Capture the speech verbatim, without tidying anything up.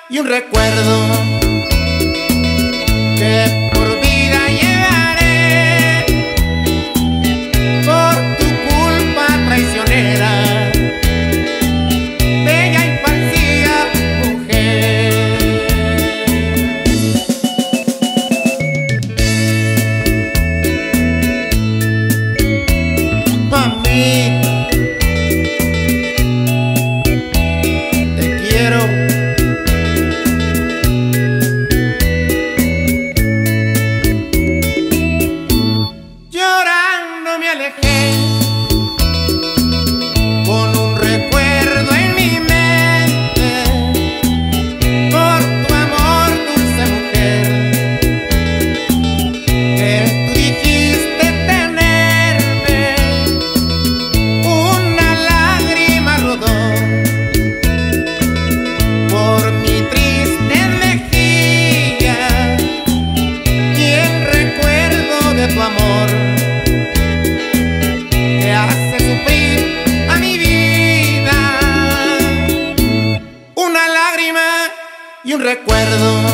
y un recuerdo que por vida llevaré por tu culpa traicionera, bella y falsa mujer. Mamita, te quiero. Llorando me alejé con un recuerdo en mi mente por tu amor, dulce mujer, que tú dijiste tenerme. Una lágrima rodó por mi triste mejilla y el recuerdo de tu amor que hace sufrir a mi vida. Una lágrima y un recuerdo